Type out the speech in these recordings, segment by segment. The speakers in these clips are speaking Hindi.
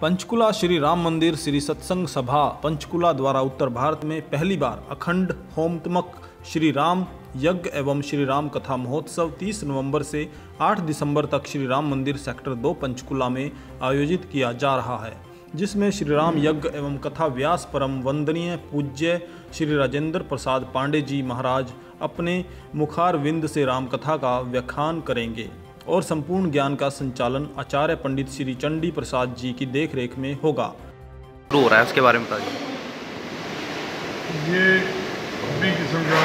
पंचकुला श्री राम मंदिर श्री सत्संग सभा पंचकुला द्वारा उत्तर भारत में पहली बार अखंड होमात्मक श्री राम यज्ञ एवं श्री राम कथा महोत्सव 30 नवंबर से 8 दिसंबर तक श्री राम मंदिर सेक्टर 2 पंचकुला में आयोजित किया जा रहा है, जिसमें श्री राम यज्ञ एवं कथा व्यास परम वंदनीय पूज्य श्री राजेंद्र प्रसाद पांडे जी महाराज अपने मुखारविंद से राम कथा का व्याख्यान करेंगे और संपूर्ण ज्ञान का संचालन आचार्य पंडित श्री चंडी प्रसाद जी की देखरेख में होगा। हो रहा है उसके बारे में बताइए। ये अपनी किस्म का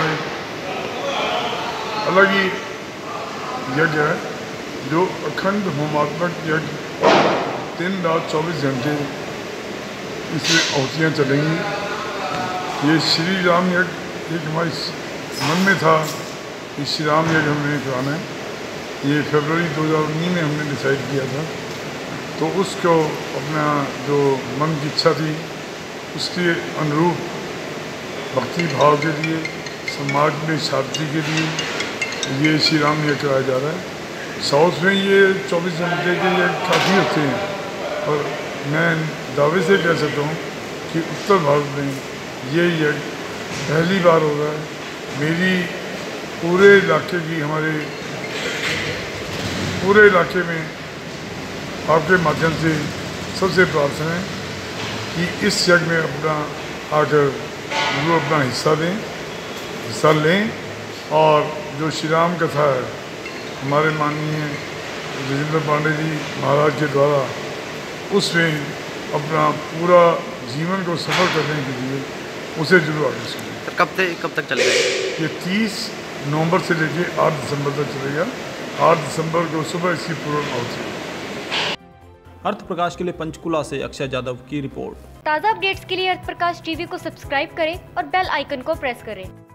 अलग ही यज्ञ है जो अखंड होमात्मक यज्ञ 3 रात 24 घंटे इसमें आहुतियाँ चलेंगी। ये श्री राम यज्ञ एक हमारे मन में था कि श्री राम यज्ञ हमने कराना है। ये फरवरी 2019 में हमने डिसाइड किया था, तो उसको अपना जो मन की इच्छा थी उसके अनुरूप भक्ति भाव के लिए समाज में शांति के लिए ये श्री राम यज्ञ कराया जा रहा है। साउथ में ये 24 घंटे के ये काफ़ी होते हैं, और मैं दावे से कह सकता हूँ कि उत्तर भारत में ये यज्ञ पहली बार हो रहा है। मेरी पूरे इलाके की पूरे इलाके में आपके माध्यम से सबसे प्रार्थना है कि इस यज्ञ में अपना आकर वो अपना हिस्सा लें, और जो श्री राम कथा है हमारे माननीय राजेंद्र पांडे जी महाराज के द्वारा उसमें अपना पूरा जीवन को सफल करने के लिए उसे जरूर आगे सुनें। कब तक चलेगा ये 30 नवंबर से लेकर 8 दिसंबर तक चलेगा। 8 दिसंबर को सुबह इसकी पूर्ण आहुति। अर्थ प्रकाश के लिए पंचकुला से अक्षय यादव की रिपोर्ट। ताज़ा अपडेट्स के लिए अर्थ प्रकाश टीवी को सब्सक्राइब करें और बेल आइकन को प्रेस करें।